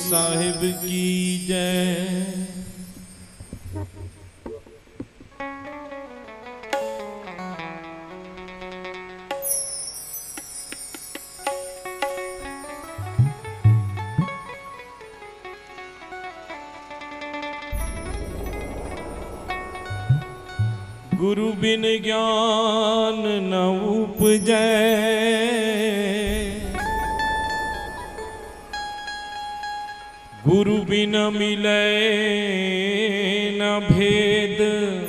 साहिब की जय। गुरु बिन ज्ञान न उपजै, गुरु बिन मिले न भेद,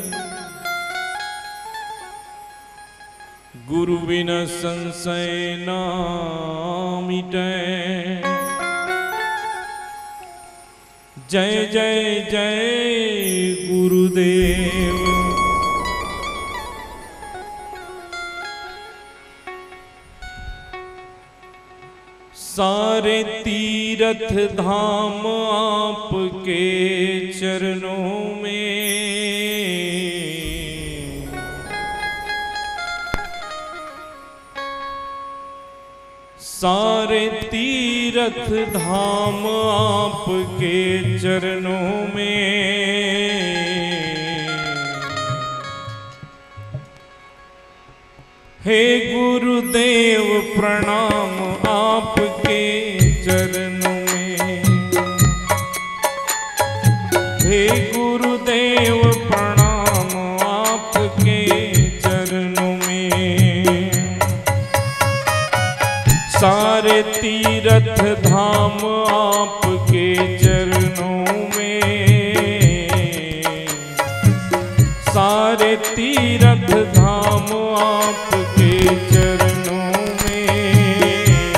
गुरु बिन संशय न मिटे। जय जय जय गुरुदेव। सारे तीर्थ धाम आपके चरणों में, सारे तीर्थ धाम आपके चरणों में। हे गुरुदेव प्रणाम आपके चरणों में। हे गुरुदेव प्रणाम आपके चरणों में। सारे तीर्थ धाम आपके चरणों में, सारे तीर्थ धाम आपके चरणों में।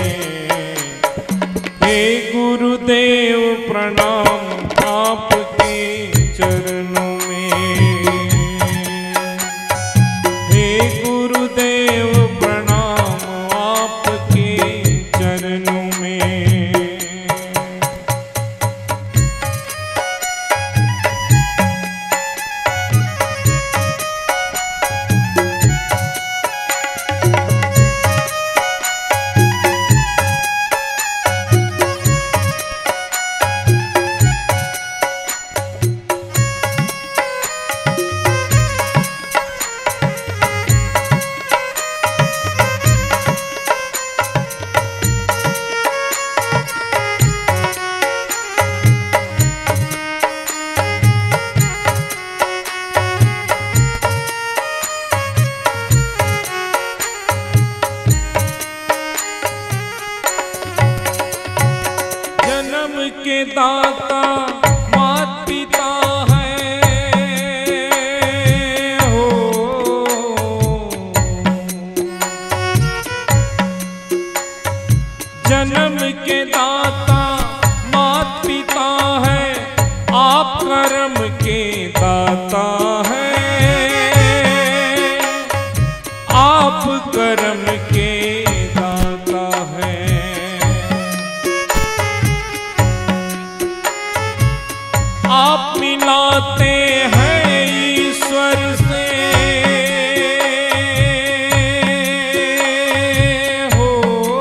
हे गुरुदेव प्रणाम आपके चरणों में। हे गुरुदेव प्रणाम आपके चरणों में। के दाता मात पिता है हो, जन्म के दाता मात पिता है, आप कर्म के दाता है, आप कर्म के दाता है। आप मिलाते हैं ईश्वर से हो,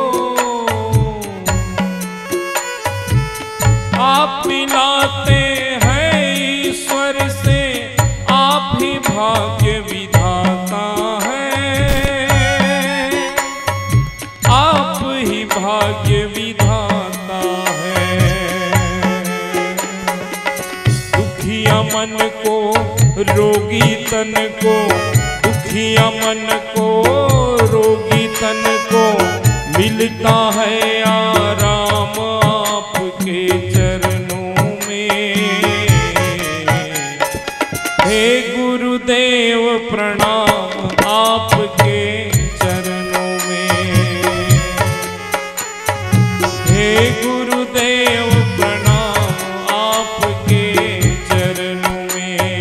आप मिलाते हैं ईश्वर से, आप ही भाग्य विधाता हैं, आप ही भाग्य विधाता हैं। दुखिया मन को रोगी तन को, दुखिया मन को रोगी तन को, मिलता है आराम आपके चरणों में। हे गुरुदेव प्रणाम आपके चरणों में। हे गुरुदेव प्रणाम आपके चरणों में।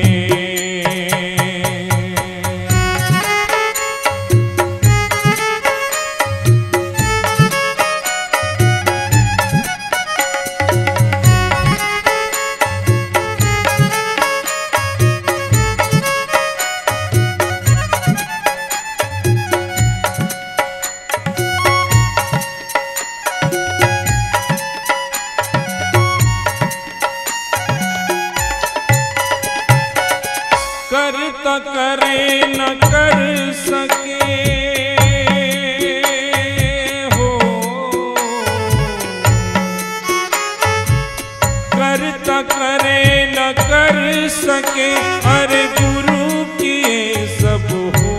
करता करे न कर सके हो, करता करे न कर सके, अरे गुरु किए सब हो।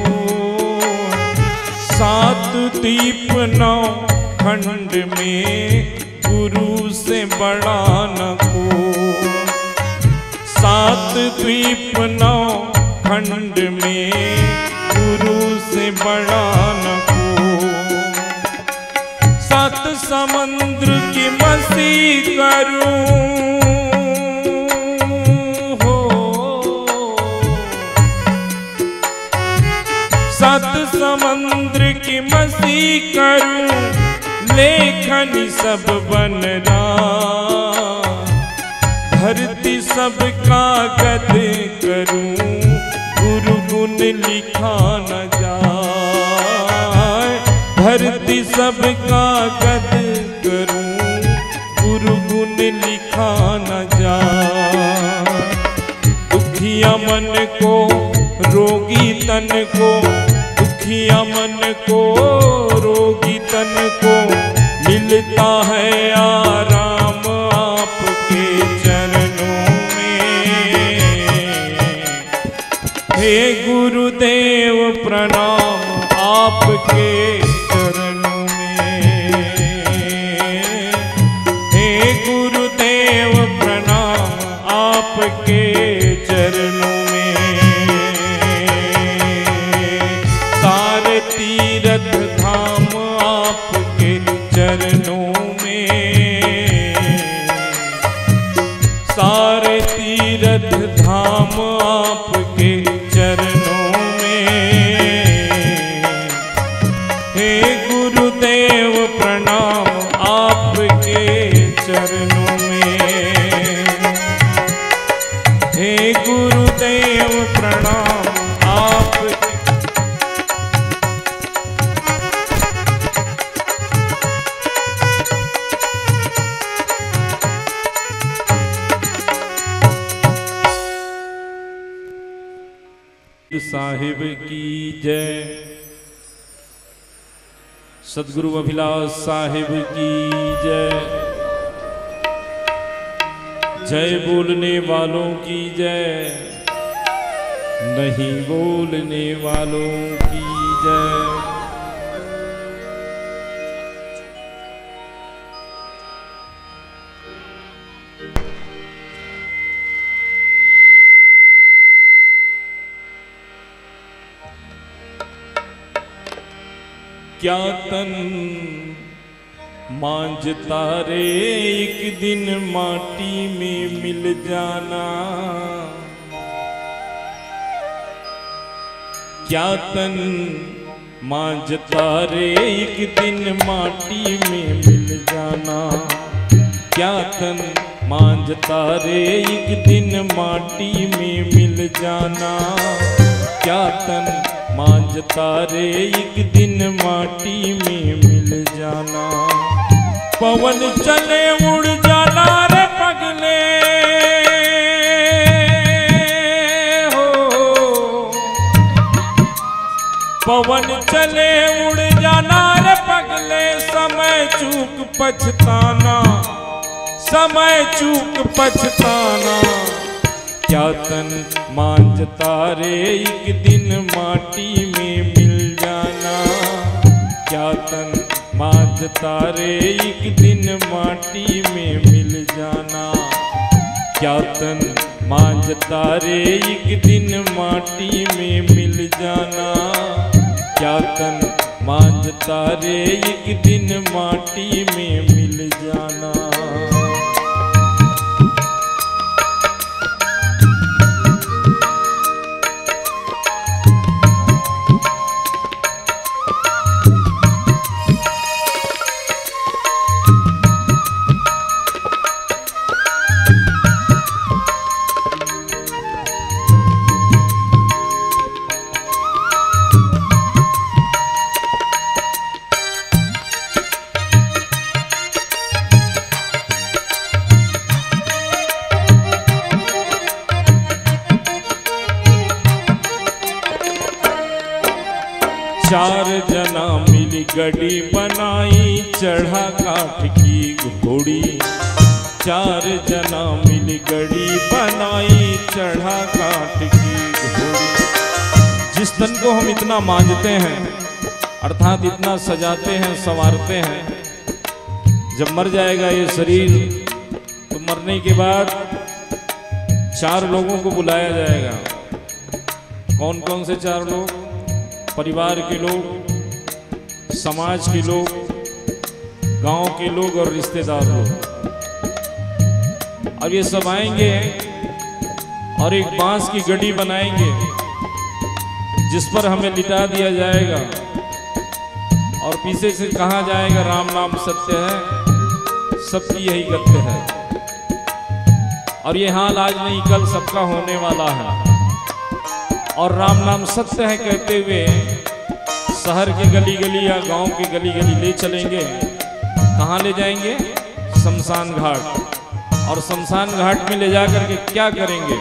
सात दीप नौ खंड में गुरु से बड़ा न को। सात द्वीप नौ खंड में गुरु से बड़ा न को। सात समुद्र की मसी करूं हो, सात समुद्र की मसी करूं, लेखन सब बन रहा। धरती सब कागज करूं, गुरु गुण लिखा न जाए। धरती सब कागज करूं, गुरु गुण लिखा न जाए। दुखिया मन को रोगी तन को, दुखिया मन को रोगी तन को, मिलता है आराम आपके चरणों में। हे गुरुदेव प्रणाम आपके चरणों में। हे गुरुदेव प्रणाम आपके चरणों में। सारे तीर्थ धाम आपके चरणों में। सारे तीर्थ धाम आपके चरणों में। हे गुरुदेव प्रणाम आपके चरणों में। हे गुरुदेव प्रणाम आपके। साहिब की जय। सद्गुरु अभिलाष साहिब की जय। जय बोलने वालों की जय, नहीं बोलने वालों की जय। क्या तन मांझता रे एक दिन माटी में मिल जाना। क्या तन मांझता रे एक दिन माटी में मिल जाना। क्या तन मांझता रे एक दिन माटी में मिल जाना। क्या तन मांझता रे एक दिन माटी में मिल जाना। पवन चले उड़ जाना रे पगले हो। पवन चले उड़ जाना रे पगले, समय चूक पछताना, समय चूक पछताना। क्या तन मांझता रे एक दिन माटी में मिल जाना। क्या तन मांझता रे एक दिन माटी में मिल जाना। क्या तन मांझता रे एक दिन माटी में मिल जाना। क्या तन मांझता रे एक दिन माटी में मिल जाना। चार जना मिली गड़ी बनाई, चढ़ा काठ की घोड़ी। चार जना मिली गड़ी बनाई, चढ़ा काठ की घोड़ी। जिस तन को हम इतना मांझते हैं, अर्थात इतना सजाते हैं, संवारते हैं, जब मर जाएगा ये शरीर तो मरने के बाद चार लोगों को बुलाया जाएगा। कौन कौन से चार लोग? परिवार के लोग, समाज के लोग, गांव के लोग और रिश्तेदार लोग। अब ये सब आएंगे और एक बांस की गड़ी बनाएंगे जिस पर हमें लिटा दिया जाएगा और पीछे से कहा जाएगा राम नाम सत्य है, सबकी यही गत्य है। और ये हाल आज नहीं कल सबका होने वाला है। और राम नाम सत्य है कहते हुए शहर के गली गली या गांव के गली गली ले चलेंगे। कहाँ ले जाएंगे? शमशान घाट। और शमशान घाट में ले जाकर के क्या करेंगे?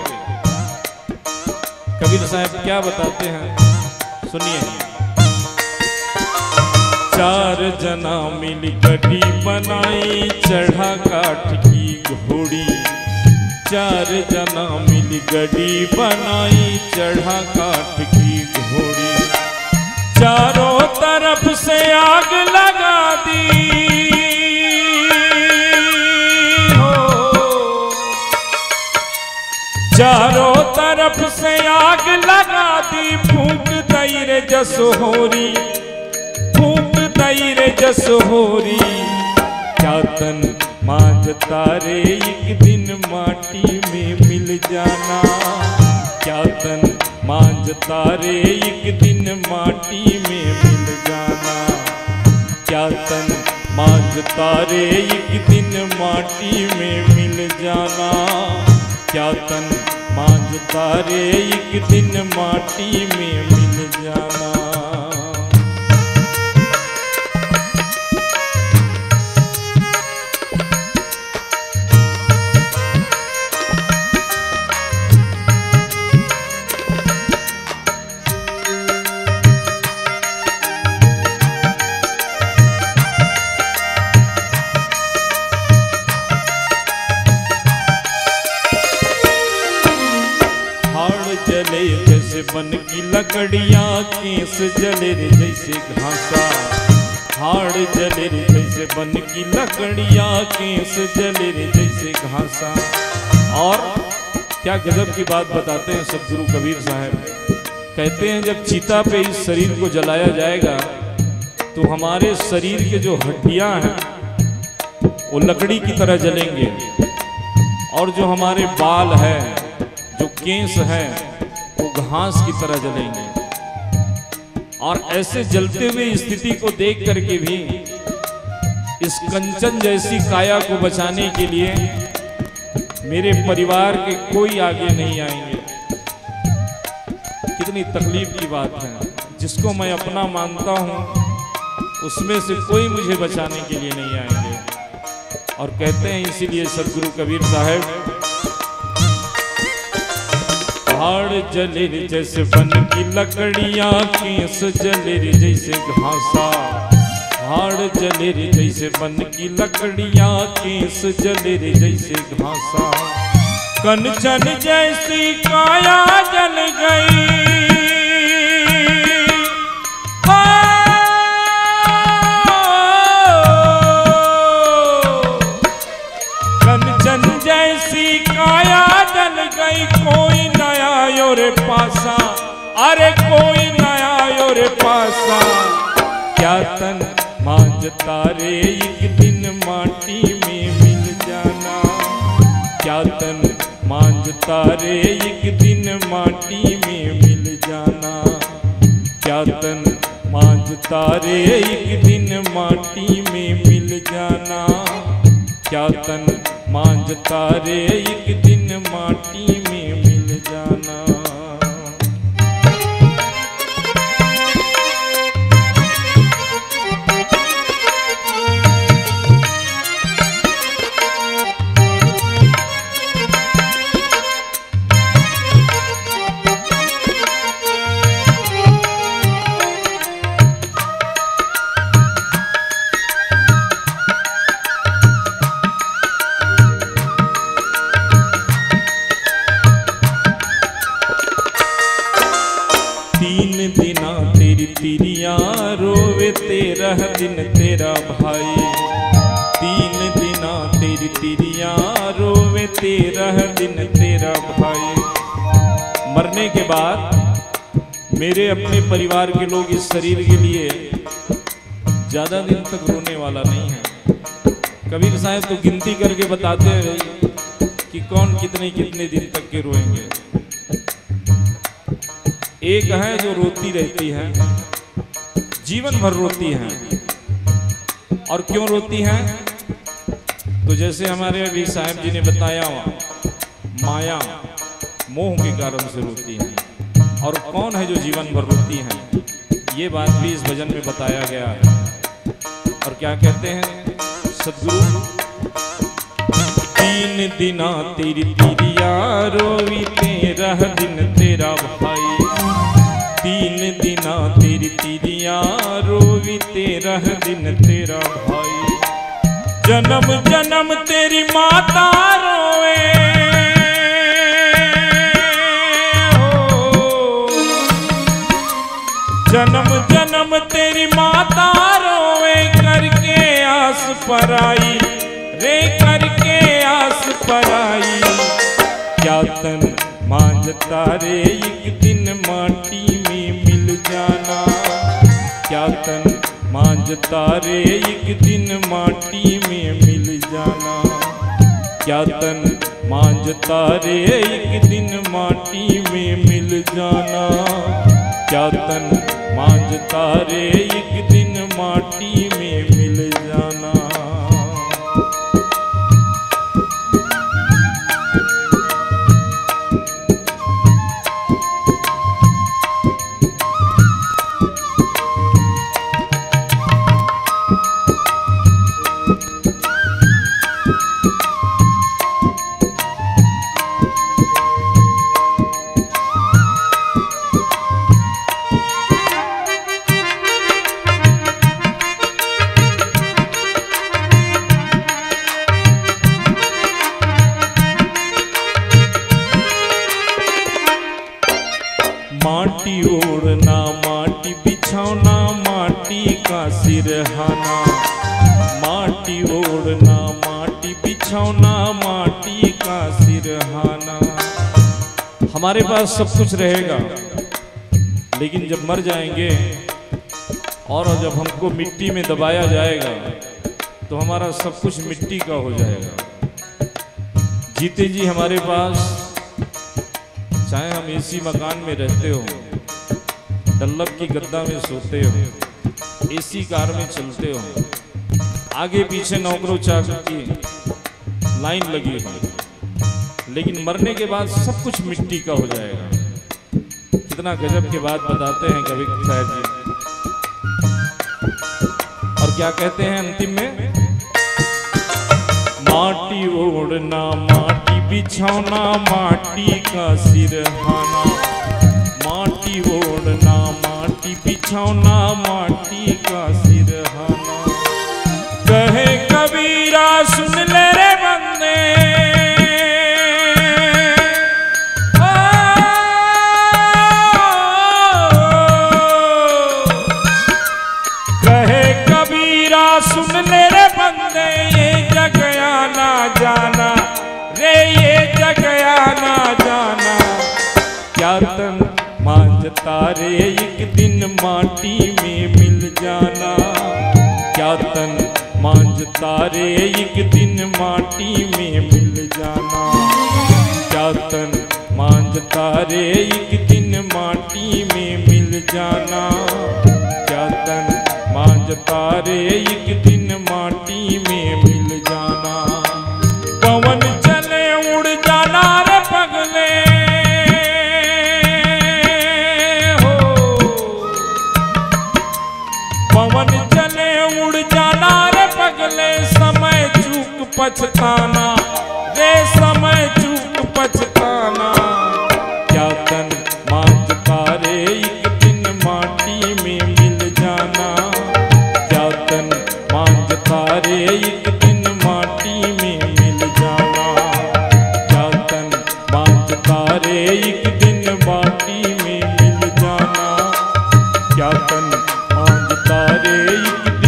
कबीर साहब क्या बताते हैं, सुनिए। चार जना मिल गड़ी बनाई, चढ़ा काठ की घोड़ी। चार जना मिल गड़ी बनाई, चढ़ा काठ की घोड़ी। चारों तरफ से आग लगा दी हो, चारों तरफ से आग लगा दी। फूंक दई रे जसोहरी, फूंक दई रे जसोहरी। क्या तन मांझता रे एक दिन माटी में मिल जाना। क्या तन मांझता रे एक दिन माटी में मिल जाना। क्या तन मांझता रे एक दिन माटी में मिल जाना। क्या तन मांझता रे एक दिन माटी में मिल जाना। जले जैसे बन की लकड़ियाँ, केस जले रे जैसे घासा। हाड़ जले रे जैसे बन की लकड़ियाँ, केस जले रे जैसे घासा। और क्या गजब की बात बताते हैं सदगुरु कबीर साहब। कहते हैं जब चिता पे इस शरीर को जलाया जाएगा तो हमारे शरीर के जो हड्डियाँ हैं वो लकड़ी की तरह जलेंगे, और जो हमारे बाल है, जो केस है, वो घास की तरह जलेंगे। और ऐसे जलते हुए स्थिति को देख करके भी इस कंचन जैसी काया को बचाने के लिए मेरे परिवार के कोई आगे नहीं आएंगे। कितनी तकलीफ की बात है। जिसको मैं अपना मानता हूँ उसमें से कोई मुझे बचाने के लिए नहीं आएंगे। और कहते हैं इसीलिए सदगुरु कबीर साहब, हाड़ जले रे जैसे बन की लकड़ियाँ, केस जले रे जैसे घासा। हाड़ जले रे जैसे बन की लकड़ियाँ, केस जले रे जैसे घासा। कंचन जैसी काया जल गई, कंचन जैसी काया जल गई। कोई आयो रे पासा, अरे कोई नया आयो रे पासा। क्या तन मांझता रे एक दिन माटी में मिल जाना। क्या तन मांझता रे एक दिन माटी में मिल जाना। क्या तन मांझता रे एक दिन माटी में मिल जाना। क्या तन मांझता रे एक दिन माटी में मिल जाना। तेरह दिन तेरा भाई, 3 दिना तेरी तिरिया रोवे 13 दिन तेरा भाई। मरने के बाद मेरे अपने परिवार के लोग इस शरीर के लिए ज्यादा दिन तक रोने वाला नहीं है। कबीर साहब तो गिनती करके बताते हैं कि कौन कितने कितने दिन तक के रोएंगे। एक है जो रोती रहती है, जीवन भर रोती है। और क्यों रोती है? तो जैसे हमारे अभी साहब जी ने बताया, माया मोह के कारण से रोती है। और कौन है जो जीवन भर रोती है? ये बात भी इस भजन में बताया गया है। और क्या कहते हैं सद्गुरु? 3 दिना तेरी तिरिया रोवी 13 दिन तेरा भाई, 3 दिना तेरी तिरिया रोवी 13 दिन तेरा भाई। जन्म जन्म तेरी माता रोवे, जन्म जन्म तेरी माता रोवे करके आस पराई रे, करके आस पराई। क्या तन मांझता रे एक दिन माटी में मिल जाना, क्या तन मांझता रे एक दिन माटी में मिल जाना, क्या तन मांझता रे एक दिन माटी में मिल जाना, क्या तन मांझता रे एक दिन माटी में मिल जाना। माटी ओढ़ना माटी बिछौना माटी का सिरहाना, माटी ओढ़ना माटी बिछौना माटी का सिरहाना। हमारे पास सब कुछ रहेगा, लेकिन जब मर जाएंगे और जब हमको मिट्टी में दबाया जाएगा तो हमारा सब कुछ मिट्टी का हो जाएगा। जीते जी हमारे पास चाहे हम एसी मकान में रहते हो, डल्लब की गद्दा में सोते हो, एसी कार में चलते हो, आगे पीछे नौकरों चाकरों की लाइन लगी हो, लेकिन मरने के बाद सब कुछ मिट्टी का हो जाएगा। कितना गजब की बात बताते हैं कबीर साहब जी। और क्या कहते हैं अंतिम में? माटी ओढ़ना माटी बिछौना माटी का सिरहाना, माटी ओढ़ना माटी बिछौना माटी का सिरहाना। कहे कबीरा सुन ले रे बंदे, कहे कबीरा सुन ले रे बंदे, ये जग आना जाना रे, ये जग आना जाना। क्या तन मांझता रे एक दिन माटी में मिल जाना, क्या तन मांझता रे एक दिन माटी में मिल जाना, क्या तन मांझता रे एक दिन माटी में मिल जाना, क्या तन मांझता रे एक दिन माटी में मिल जाना। पवन चले उड़ जाना रे पगले हो, पवन चले उड़ जाना रे पगले। समय चूक पछताना रे, समय चूक पछताना। क्या तन मांझता रे एक दिन माटी में मिल जाना, क्या तन मांझता रे एक दिन माटी में मिल जाना, क्या तन मांझता रे एक दिन माटी में मिल जाना, क्या तन मांझता रे एक दिन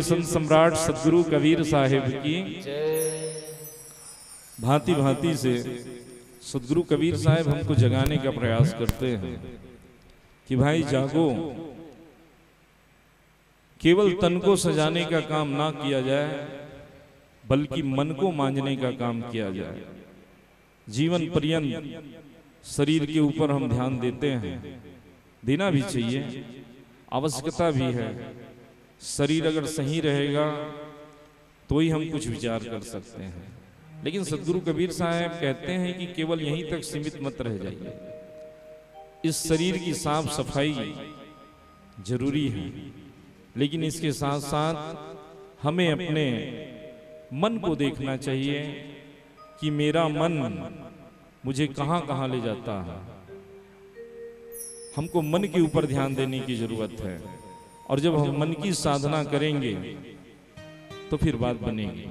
संत सम्राट सदगुरु कबीर साहिब की भांति भांति से सदगुरु कबीर साहिब हमको जगाने का प्रयास करते हैं कि भाई जागो, केवल तन को सजाने का काम ना किया जाए बल्कि मन को मांझने का काम किया जाए। जीवन पर्यंत शरीर के ऊपर हम ध्यान देते हैं, देना भी चाहिए, आवश्यकता भी है। शरीर अगर सही रहेगा तो ही हम कुछ विचार कर सकते हैं। लेकिन सदगुरु कबीर साहब कहते हैं कि केवल यहीं तक सीमित मत रह जाइए, इस शरीर की साफ सफाई जरूरी है, लेकिन इसके साथ साथ हमें अपने मन को देखना चाहिए कि मेरा मन मुझे कहां कहां ले जाता है। हमको मन के ऊपर ध्यान देने की जरूरत है, और जब हम मन की साधना करेंगे तो फिर बात बनेगी।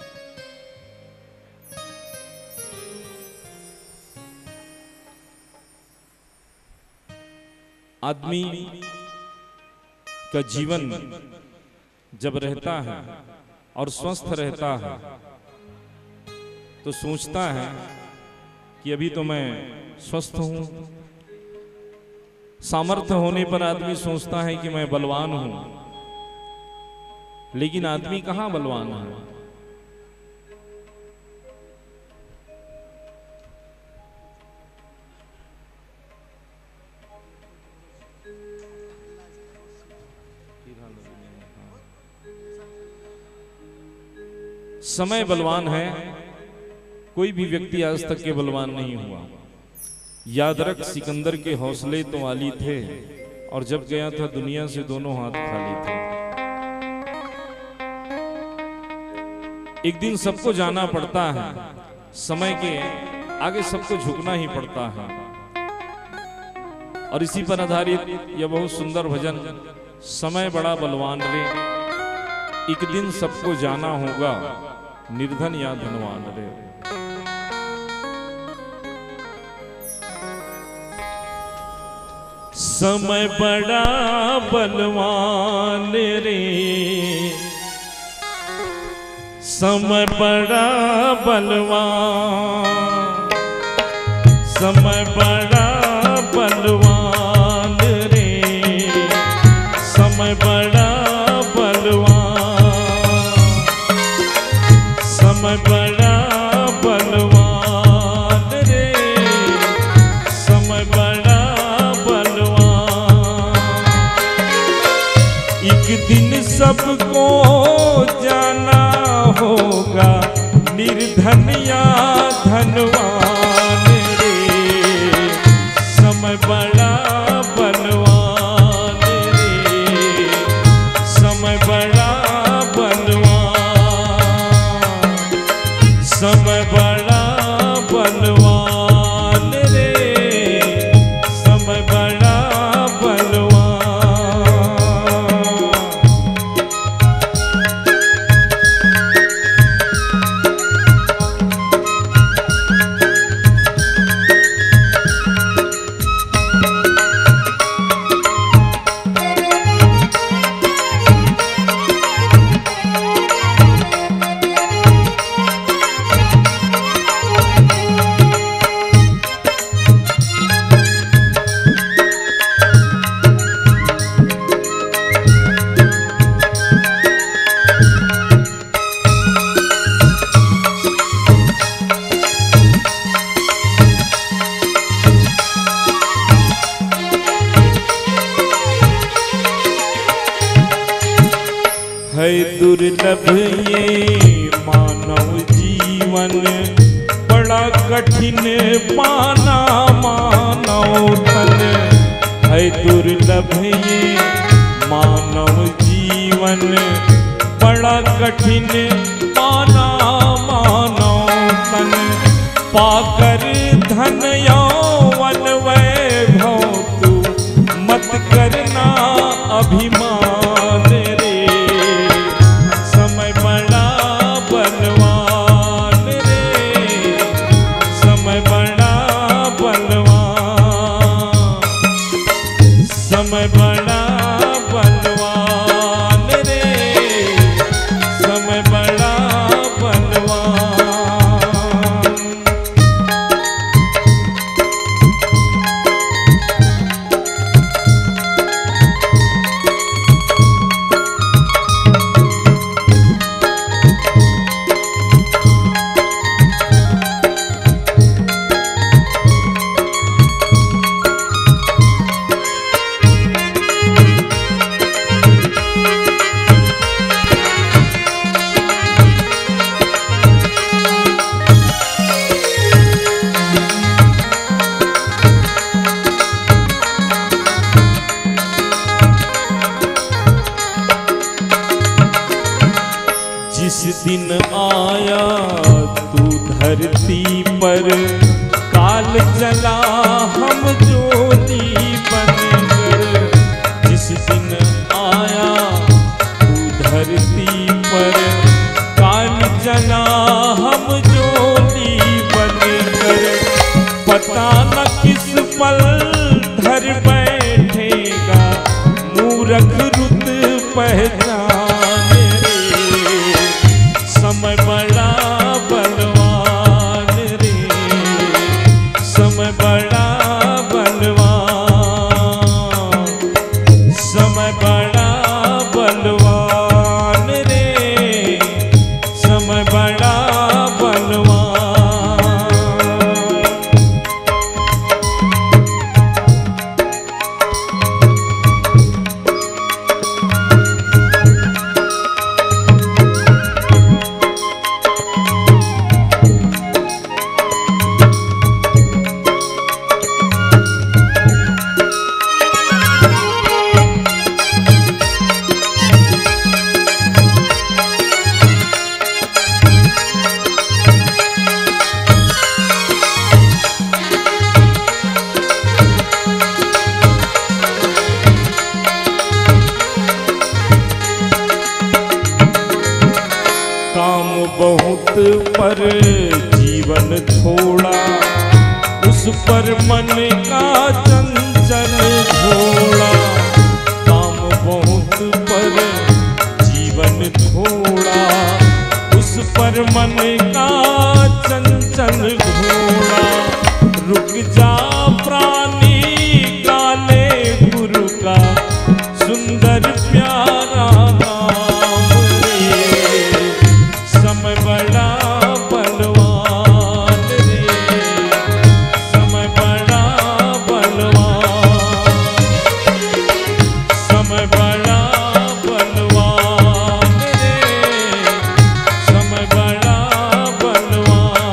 आदमी का जीवन जब रहता है और स्वस्थ रहता है तो सोचता है कि अभी तो मैं स्वस्थ हूं। सामर्थ्य होने पर आदमी सोचता है कि मैं बलवान हूं, लेकिन आदमी कहां बलवान है। समय बलवान है, कोई भी व्यक्ति आज तक के बलवान नहीं हुआ। याद रख, सिकंदर के हौसले तो आली थे, और जब गया था दुनिया से दोनों हाथ खाली थे। एक दिन सबको जाना पड़ता है, समय के आगे सबको झुकना ही पड़ता है। और इसी पर आधारित यह बहुत सुंदर भजन, समय बड़ा बलवान रे, एक दिन सबको जाना होगा, निर्धन या धनवान रे। समय बड़ा बलवान रे, समय बड़ा बलवान, समय बड़ा बलवान रे, समय बड़ा बलवान, समय बड़ा बलवान रे, समय बड़ा बलवान। एक दिन सबको जाना होगा, निर्धन या धनवान रे, समय बड़ा बलवान रे, समय बड़ा बलवान, समय बड़ा बलवान रे, समय बड़ा बलवान। है दुर्लभ ये मानव जीवन, बड़ा कठिन पाना मानव तन। है दुर्लभ ये मानव जीवन, बड़ा कठिन पाना मानव तन। पाकर धन यौवन वैभव तू मत करना अभिमान रे, समय बड़ा बलवान रे, समय बड़ा बलवान, समय बड़ा बलवान रे, दिन आया तू धरती पर, काल चला हम ज्योति बनकर। जिस दिन आया तू धरती पर, काल चला हम ज्योति बनकर। पता न किस पल धर बैठेगा मूरख रुत पहचान रे। समय बड़ा बलवान रे, समय बड़ा बलवान, समय बड़ा बलवान रे, समय बड़ा बलवान। बहुत पर जीवन थोड़ा, उस पर मन का चंचल झोला। काम बहुत पर जीवन थोड़ा, उस पर मन का चंचल घोड़ा। रुक जा प्राणी काले गुरु का सुंदर प्यारा नाम रे। समय बड़ा बलवान रे, समय बड़ा बलवान, समय बड़ा बलवान रे, समय बड़ा बलवान।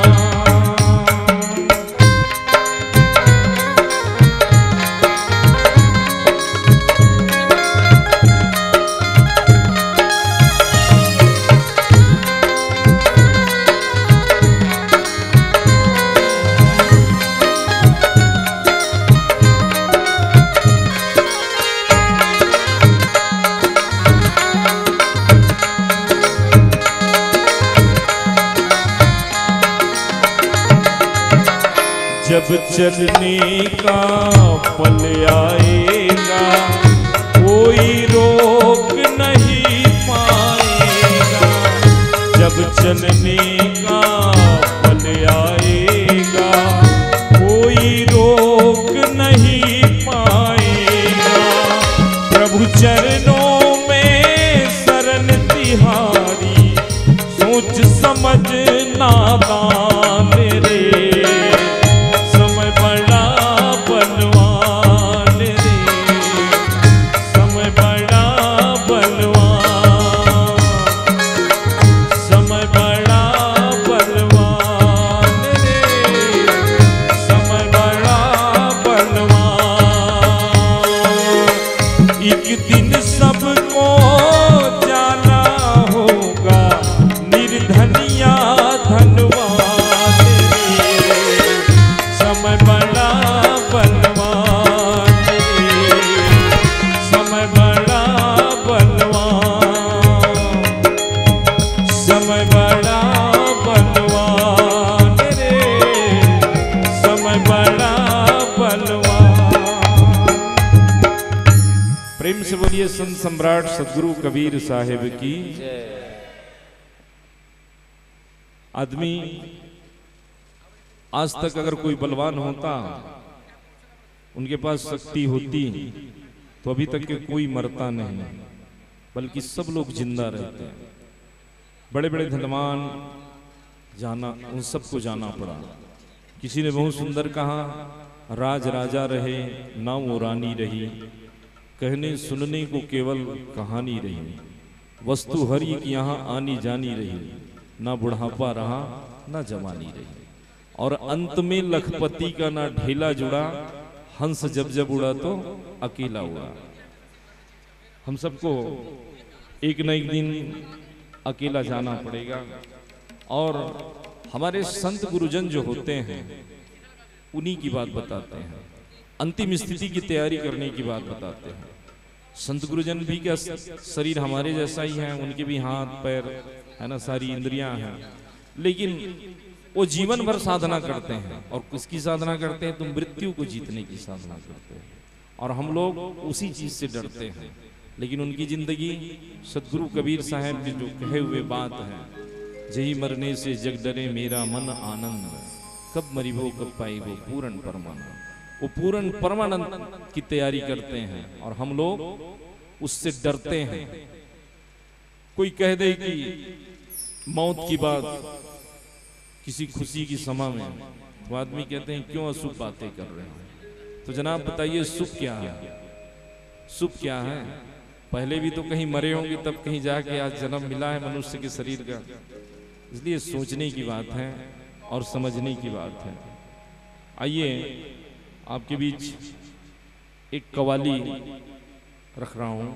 जब चलने का पल आएगा, कोई रोक नहीं पाएगा। जब चलने का पल आएगा, कोई रोक नहीं पाएगा। प्रभु चरणों में शरण तिहारी, सोच समझ नादान रे। समय बड़ा बलवान रे, समय बड़ा बलवान, समय बड़ा बलवान रे, समय बड़ा बलवान। एक दिन सबको जाना होगा, निर्धनिया धनवान रे। समय बड़ा बलवान रे, समय बड़ा बलवान, समय बड़ा बलवान रे, समय बड़ा बलवान। प्रेम से बोलिए संत सम्राट सदगुरु कबीर साहिब की। आदमी आज तक अगर कोई बलवान होता, उनके पास शक्ति होती, तो अभी तक के कोई मरता नहीं, बल्कि सब लोग जिंदा रहते हैं। बड़े बड़े धनवान जाना, उन सबको जाना पड़ा। किसी ने बहुत सुंदर कहा, राज राजा रहे ना वो रानी रही, कहने सुनने को केवल कहानी रही। वस्तु हर एक यहाँ आनी जानी रही, ना बुढ़ापा रहा ना जवानी रही। और अंत में लखपति का ना ढेला जुड़ा, हंस जब जब उड़ा तो अकेला उड़ा। हम सबको एक न एक दिन अकेला जाना पड़ेगा। और हमारे संत गुरुजन जो होते हैं उन्हीं की बात बताते हैं, अंतिम स्थिति की तैयारी करने की बात बताते हैं। संत गुरुजन भी क्या शरीर हमारे जैसा ही है, उनके भी हाथ पैर है ना, सारी इंद्रियां हैं, लेकिन वो जीवन भर साधना करते हैं। और किसकी साधना करते हैं? तो मृत्यु को जीतने की साधना करते हैं। और हम लोग उसी चीज से डरते हैं। लेकिन उनकी जिंदगी सदगुरु कबीर साहब की जो कहे हुए बात है, जही मरने से जग डरे मेरा मन आनंद, कब मरिबो कब पाइबो पूर्ण परमानंद। वो पूर्ण परमानंद की तैयारी करते हैं और हम लोग उससे डरते हैं। कोई कह दे कि मौत की बात किसी खुशी की समा में, तो आदमी कहते हैं क्यों अशुभ बातें कर रहे हैं। तो जनाब बताइए शुभ क्या है? शुभ क्या है? पहले भी तो कहीं मरे होंगे, तब कहीं जाके आज जन्म मिला है मनुष्य के शरीर का। इसलिए सोचने की बात है और समझने की बात है। आइए आपके बीच एक कव्वाली रख रहा हूं।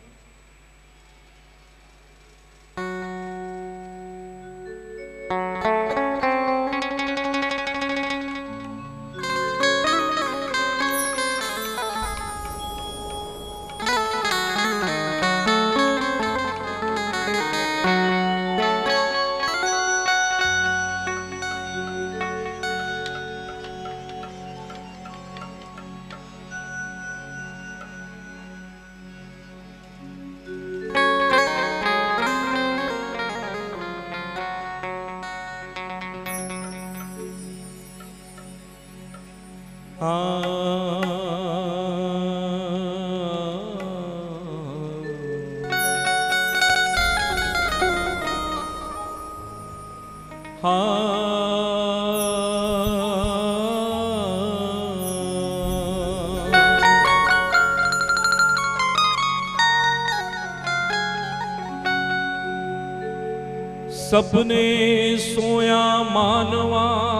सपने सोया मानवा,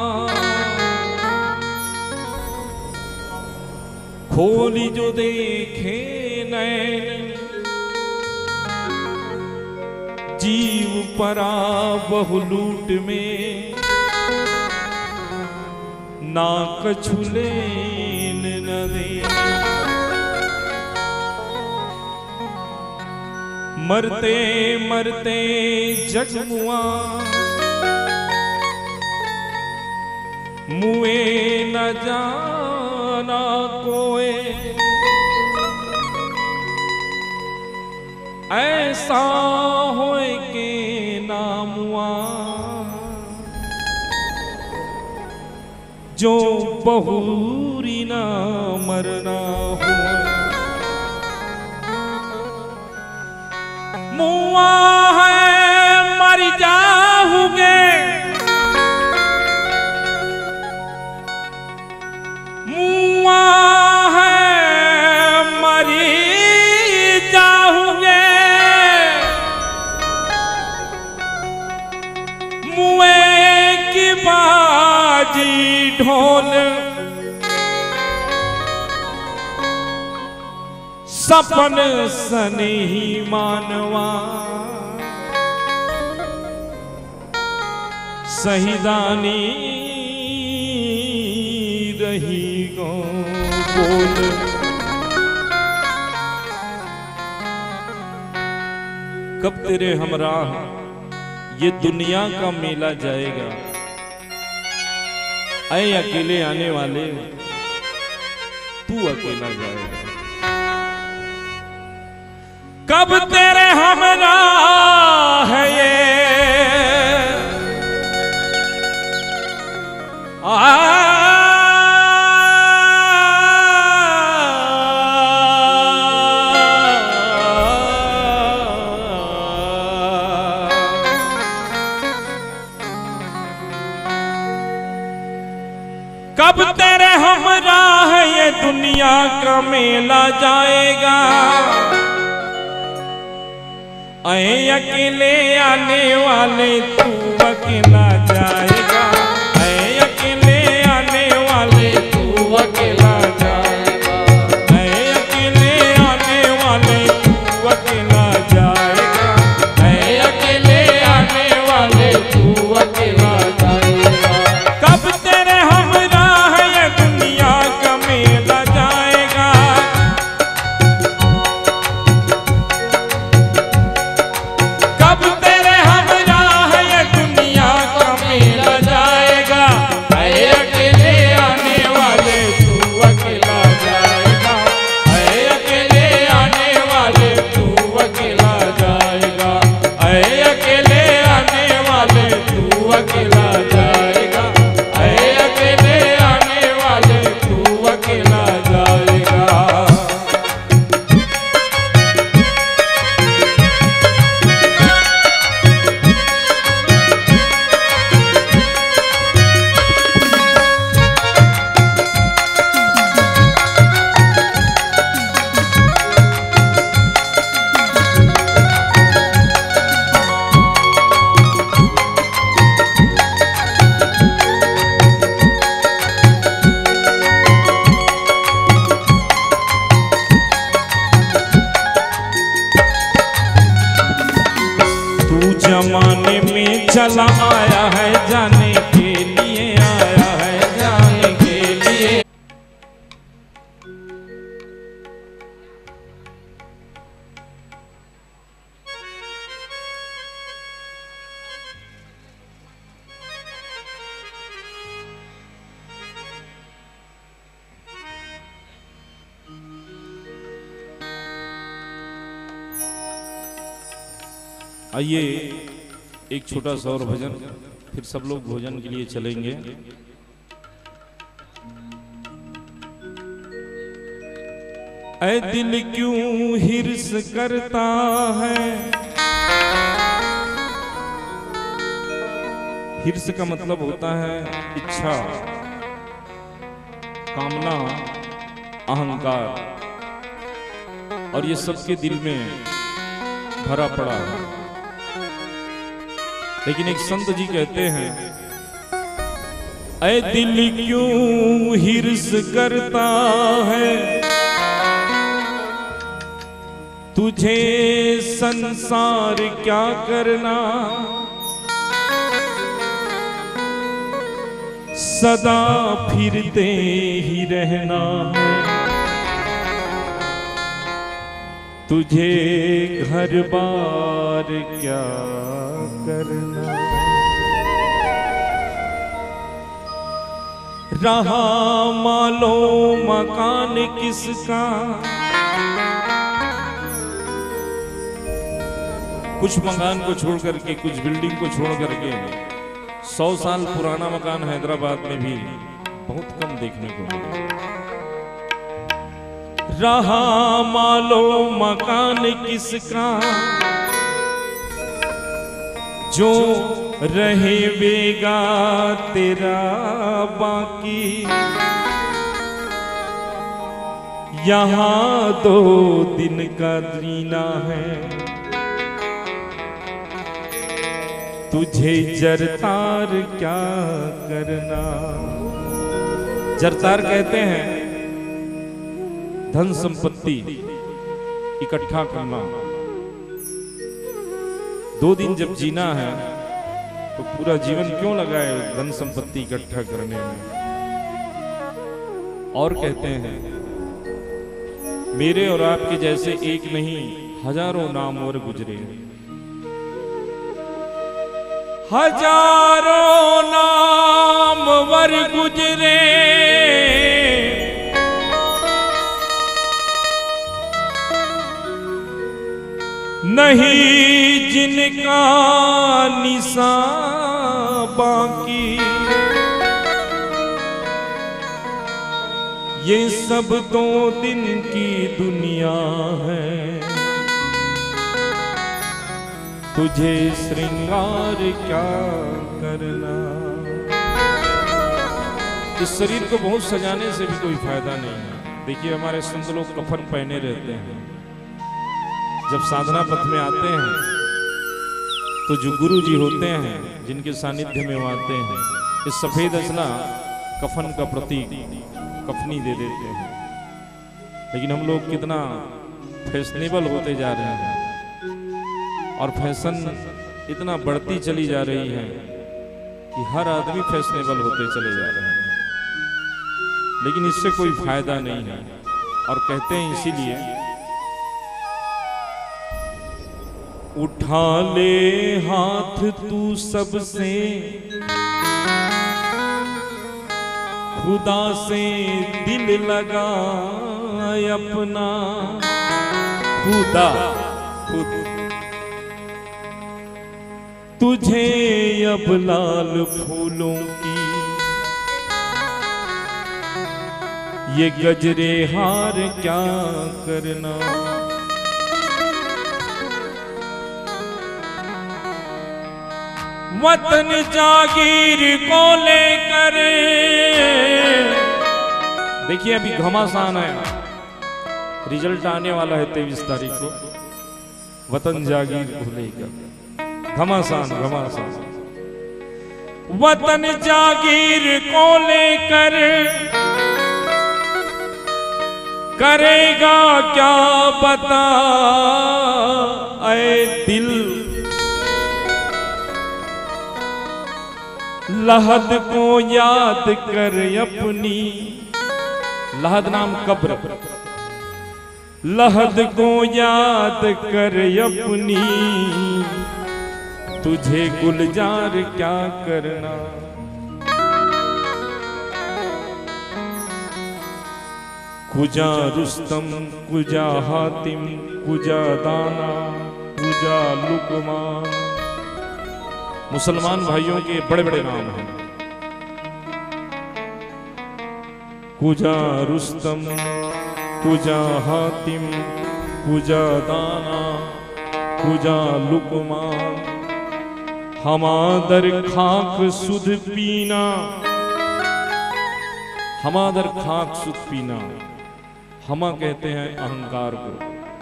खोली जो देखे नैन, जीव परा बहु लूट में, ना कछु लेन न देन। मरते मरते जगमुआ, मुए न जाना कोई, ऐसा होए के नामुआ, जो बहुरी ना मरना हो। मुआ है मर जाओगे, मुआ है मर जाओगे, मुए की बाजी ढोल, सपन सने ही मानवा, सहीदानी रही गो बोल। कब तेरे हमराह ये दुनिया का मेला जाएगा, ऐ अकेले आने वाले तू अकेला जाएगा। कब तेरे हमरा है ये कब तेरे हमरा है ये दुनिया का मेला जाएगा, ऐ अकेले आने वाले तू अकेला जाएगा, ऐ अकेले आने वाले तू अकेला जाएगा, ऐ अकेले आने वाले तू अकेला जाएगा, ऐ अकेले अकेला जाएगा, ऐ अकेले आने वाले तू अकेला जाएगा। जमाने में चला आया है, जाने के लिए आया है, जाने के लिए। आइए एक छोटा सा और भजन, फिर सब लोग भोजन के लिए चलेंगे। ऐ दिल क्यों हिर्स करता है। हिर्स का मतलब होता है इच्छा, कामना, अहंकार, और ये सबके दिल में भरा पड़ा है। लेकिन एक संत जी कहते हैं, ऐ दिल क्यों हिर्स करता है, तुझे संसार क्या करना, सदा फिरते ही रहना है, तुझे घर बार क्या करना। रहा मालो मकान किसका, कुछ मकान को छोड़ करके, कुछ बिल्डिंग को छोड़ करके 100 साल पुराना मकान हैदराबाद में भी बहुत कम देखने को मिला। रहा मालो मकान किसका, जो रहेगा तेरा बाकी, यहाँ 2 दिन का जीना है, तुझे जरतार क्या करना। जरतार कहते हैं धन संपत्ति इकट्ठा करना। 2 दिन जब जीना है तो पूरा जीवन क्यों लगाए धन संपत्ति इकट्ठा करने में। और कहते हैं, मेरे और आपके जैसे एक नहीं हजारों नामवर गुजरे, हजारों नामवर गुजरे, नहीं जिनका निशान बाकी। ये सब 2 दिन की दुनिया है, तुझे श्रृंगार क्या करना। इस शरीर को बहुत सजाने से भी कोई फायदा नहीं है। देखिए हमारे संत लोग कफन पहने रहते हैं, जब साधना पथ में आते हैं तो जो गुरु जी होते हैं जिनके सानिध्य में वो आते हैं, इस सफेद असला कफन का प्रतीक कफनी दे देते हैं। लेकिन हम लोग कितना फैशनेबल होते जा रहे हैं और फैशन इतना बढ़ती चली जा रही है कि हर आदमी फैशनेबल होते चले जा रहे हैं, लेकिन इससे कोई फायदा नहीं है। और कहते हैं इसीलिए, उठा ले हाथ तू सबसे, खुदा से दिल लगा अपना। खुदा खुद तुझे अब लाल फूलों की ये गजरे हार क्या करना। वतन जागीर को लेकर, देखिए अभी घमासान है, रिजल्ट आने वाला है 23 तारीख को। वतन जागीर को लेकर घमासान घमासान, वतन जागीर को लेकर करेगा क्या बता ऐ दिल। लहद को याद कर अपनी, लहद नाम कब्र, लहद को याद कर अपनी तुझे गुलजार क्या करना। कुजा रुस्तम कुजा हातिम कुजा दाना कुजा लुकमान, मुसलमान भाइयों के बड़े बड़े नाम हैं। कुजा रुस्तम कुजा हातिम कुजा दाना कुजा लुकमान, हमादर खाक सुध पीना, हमादर खाक सुध पीना। हमा कहते हैं अहंकार को,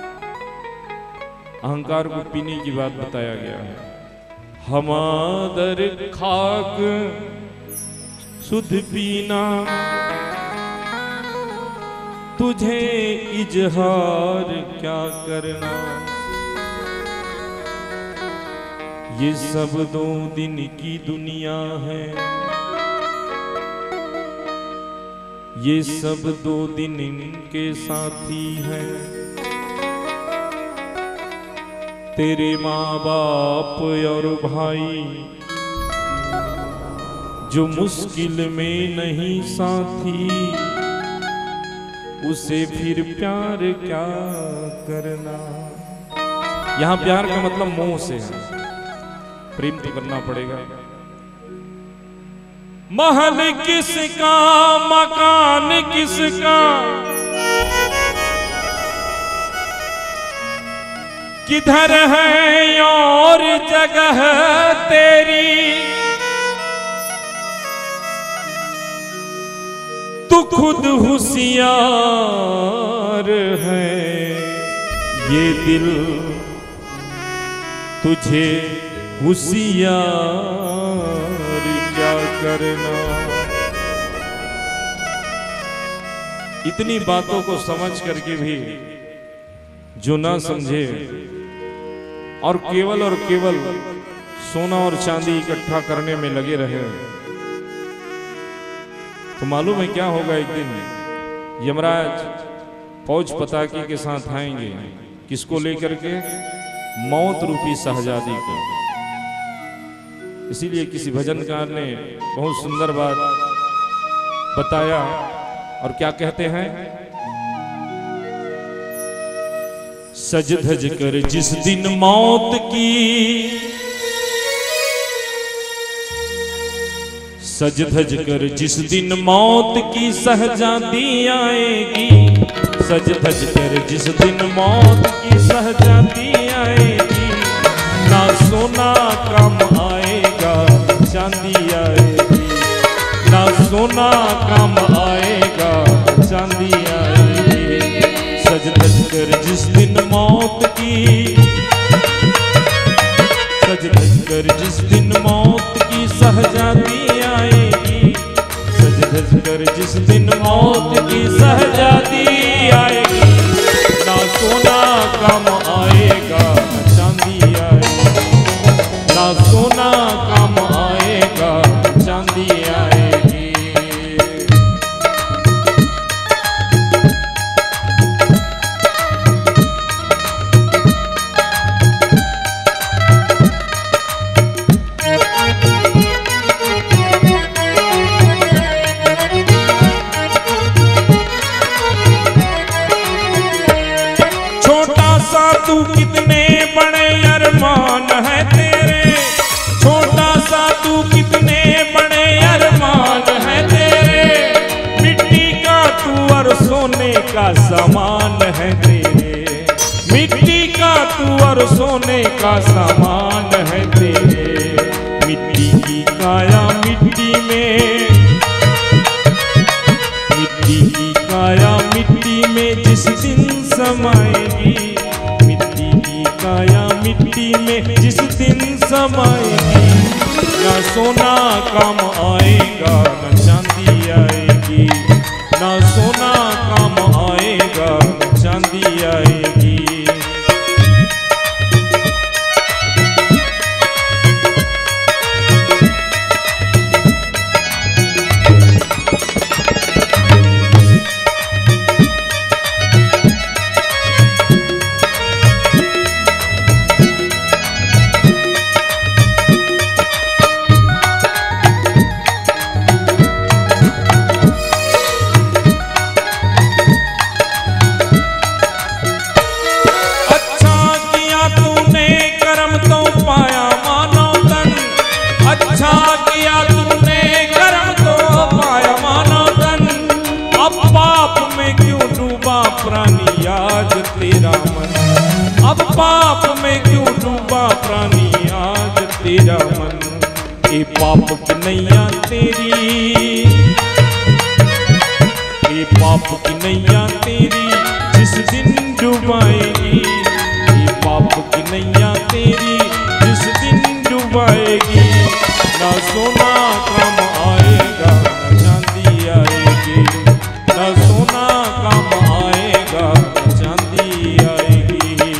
अहंकार को पीने की बात बताया गया है। हमादर खाक सुध पीना तुझे इजहार क्या करना। ये सब 2 दिन की दुनिया है, ये सब 2 दिन के साथी हैं। तेरे माँ बाप और भाई जो मुश्किल में नहीं साथी, उसे फिर प्यार क्या करना। यहां प्यार का मतलब मोह से है, प्रेम तो करना पड़ेगा। महल किसका मकान किसका, किधर है और जगह तेरी। तू खुद होशियार है, ये दिल तुझे होशियार क्या करना। इतनी बातों को समझ करके भी जो ना समझे और केवल सोना और चांदी इकट्ठा करने में लगे रहे, तो मालूम है क्या होगा। एक दिन यमराज फौज पताकी के साथ आएंगे, किसको लेकर के? मौत रूपी शहजादी को। इसीलिए किसी भजनकार ने बहुत सुंदर बात बताया, और क्या कहते हैं? सज धज कर जिस दिन मौत की, सज धज कर जिस दिन मौत की शहजादी आएगी, सज धज कर जिस दिन मौत की शहजादी आएगी। ना सोना काम आएगा चांदी आएगी, ना सोना काम आएगा चांदी आएगी। सज धज कर जिस दिन मौत की, सज धज कर जिस दिन मौत की शहजादी आएगी, सज धज कर जिस दिन मौत की शहजादी आएगी। ना सोना काम आएगा चांदी आएगी, ना सोना काम आएगा चांदी आएगी। तू कितने बड़े अरमान है तेरे, का समान है तेरे, मिट्टी का तू और सोने का समान है तेरे। मिट्टी की काया मिट्टी में, मिट्टी की काया मिट्टी में जिस दिन समाएगी, मिट्टी की काया मिट्टी में जिस दिन समाएगी, ना सोना काम आएगा ना चांदी आएगी, ना सोना काम आएगा ना चांदी आएगी। प्राणी आज तेरा मन, अब पाप में क्यों डूबा प्राणी आज तेरा मन। ये पाप की नैया तेरी, ये पाप की नैया तेरी जिस दिन डुबाएगी, ये पाप की नैया तेरी जिस दिन डुबाएगी, ना सोना काम आएगा ना चांदी आएगी, ना सोना काम आएगा ना चांदी आएगी।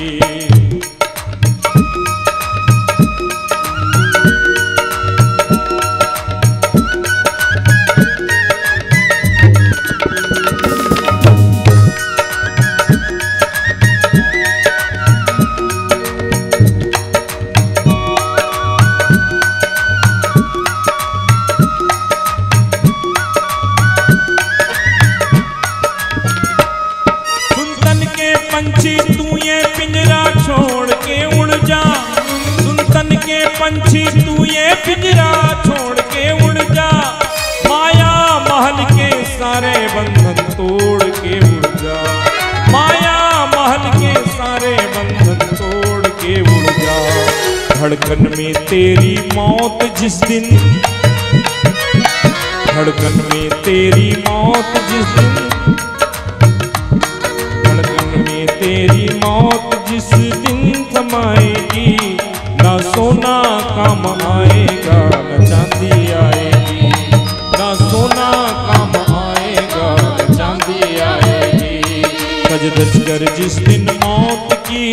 पंछी तू ये पिंजरा छोड़ के उड़ जा, सुन तन के पंछी तू ये पिंजरा छोड़ के उड़ जा, माया महल के सारे बंधन तोड़ के उड़ जा, माया महल के सारे बंधन तोड़ के उड़ जा। धड़कन में तेरी मौत जिस दिन, धड़कन में तेरी मौत जिस दिन, तेरी मौत जिस दिन समाएगी, ना सोना काम आएगा ना चांदी आएगी, ना सोना काम आएगा ना चांदी आएगी। सज धज कर जिस दिन मौत की,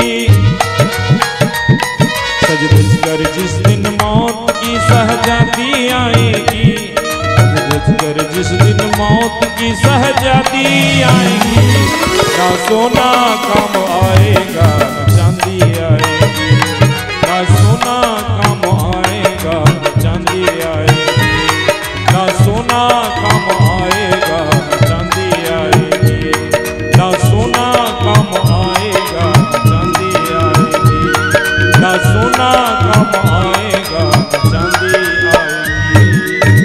सज धज कर जिस दिन मौत की सहजादी आएगी, सज धज कर जिस दिन मौत की सहजादी आएगी, ना सोना काम आएगा ना चांदी आएगी, ना सोना काम आएगा ना चांदी आएगी, ना सोना काम आएगा ना चांदी आएगी, ना सोना काम आएगा ना चांदी आएगी, ना सोना काम आएगा ना चांदी आएगी।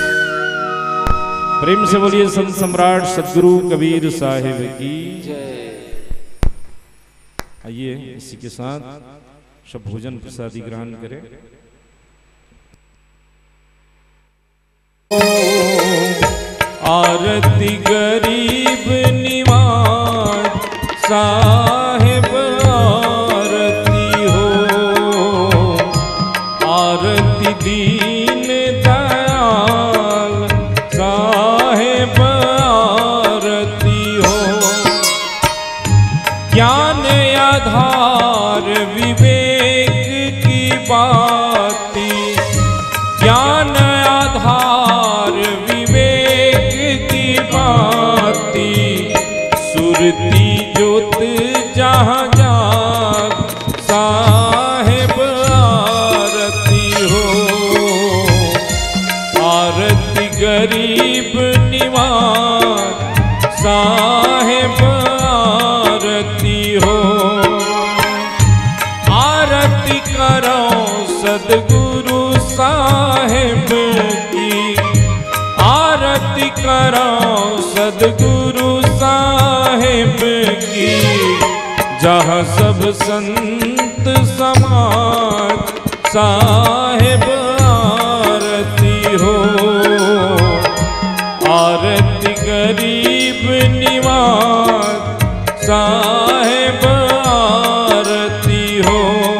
प्रेम से बोलिए संत सम्राट सद्गुरु कबीर साहिब की जय। आइए इसी के साथ सब भोजन प्रसादी ग्रहण करें। आरती गरीब निवाज साहिब आरती हो, आरती दीन दयाल साहिब आरती हो। ज्ञान आधार विवेक की बाती, ज्ञान आधार विवेक की बाती, सुरती ज्योत जहाँ जाग साहिब आरती हो। आरती गरीब निवाज साहिब आरती हो। आरती करो सदगुरु साहिब की, आरती करो सदगुरु साहिब जहाँ सब संत समाज साहेब आरती हो, आरती गरीब निवाज साहेब आरती हो।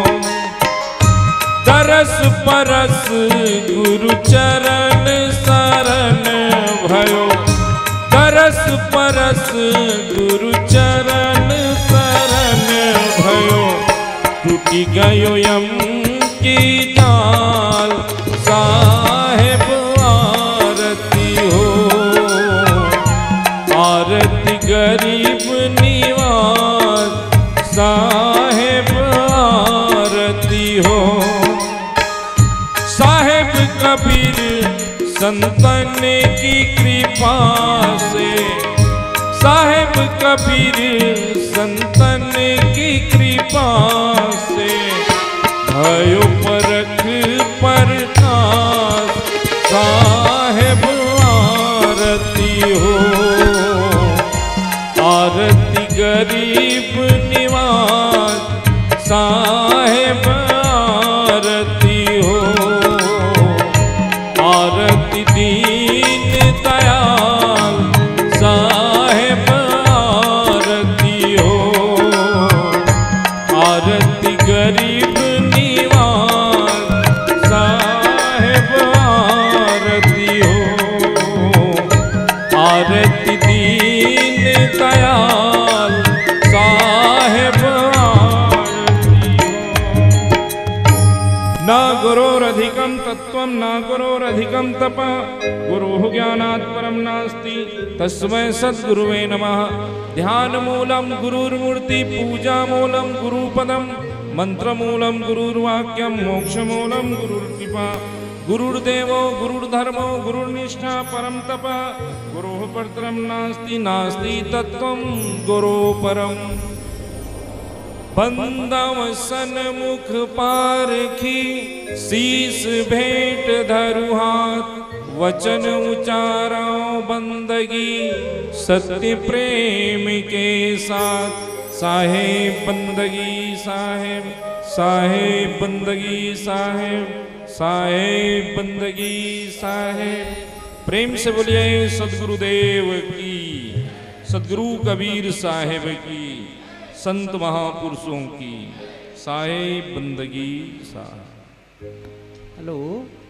तरस परस गुरु चरण शरण भयो, तरस परस गुरु चरण शरण भयो। टूटी गयो यम की जाल साहेब आरती हो, आरती गरीब निवाज साहेब आरती हो। साहेब कबीर संतन की कृपा से, साहेब कबीर संतन की कृपा से भयो परख प्रकाश साहेब आरती हो, आरती गरीब निवाज साहेब आरती हो, आरती दीन दयाल साहेब आरती हो, आरती गरीब निवाज साहेब आरती हो, आरती दीन दयाल साहेब आरती हो। न गुरोरधिकं तत्त्वं न गुरोरधिकं तपः, गुरुः ज्ञानात् परं नास्ति तस्मै सद्गुरुवे नमः। ध्यानमूलं गुरुर्मूर्ति, पूजामूलं गुरुपदं, मंत्रमूलं गुरुर्वाक्यं, मोक्षमूलं गुरुर्कृपा। गुरुर्देवो गुरुर्धर्मो गुरुर्निष्ठा परं तपः, गुरोः परतरं नास्ति नास्ति तत्त्वं गुरोः परम्। बंदव सन्मुख पारखी, शीस भेंट धरु हाथ, वचन उचाराओ बंदगी सत्य प्रेम के साथ। साहेब बंदगी साहेब, साहेब बंदगी साहेब, साहेब बंदगी साहेब। प्रेम से बोलिए सदगुरुदेव की, सदगुरु कबीर साहेब की, संत महापुरुषों की साहेब बंदगी साहेब। हेलो।